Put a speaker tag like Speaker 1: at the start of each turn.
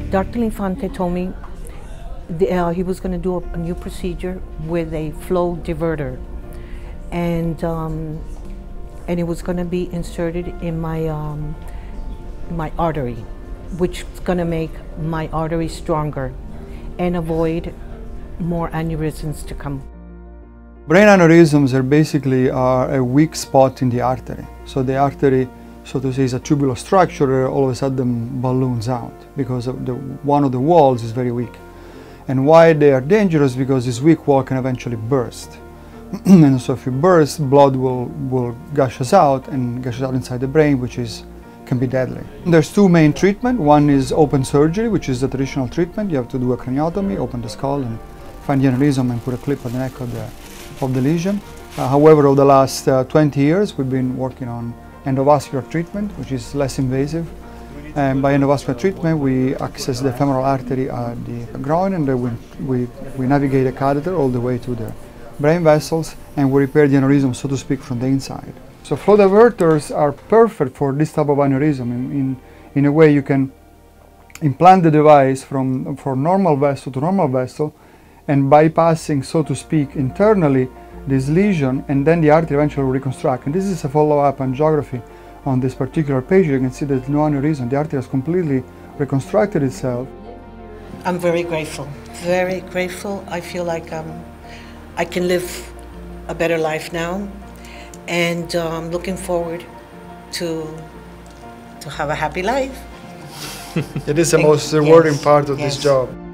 Speaker 1: Dr. Linfante told me he was going to do a new procedure with a flow diverter, and it was going to be inserted in my artery, which is going to make my artery stronger and avoid more aneurysms to come.
Speaker 2: Brain aneurysms are basically a weak spot in the artery. So the artery, so to say, is a tubular structure, all of a sudden balloons out because one of the walls is very weak. And why they are dangerous? Because this weak wall can eventually burst. And so if it bursts, blood will gushes out and gushes out inside the brain, which can be deadly. There's two main treatments. One is open surgery, which is the traditional treatment. You have to do a craniotomy, open the skull, and find the aneurysm and put a clip on the neck of the lesion. However, over the last 20 years, we've been working on endovascular treatment, which is less invasive. And by endovascular treatment, we access the femoral artery at the groin, and then we navigate a catheter all the way to the brain vessels, and we repair the aneurysm, so to speak, from the inside. So flow diverters are perfect for this type of aneurysm. In a way, you can implant the device from normal vessel to normal vessel, and bypassing, so to speak, internally this lesion, and then the artery eventually will reconstruct. And this is a follow-up angiography on this particular patient. You can see there's no aneurysm. The artery has completely reconstructed itself.
Speaker 1: I'm very grateful, very grateful. I feel like I can live a better life now, and I'm looking forward to have a happy life.
Speaker 2: It is the most rewarding part of
Speaker 1: Yes.
Speaker 2: this job.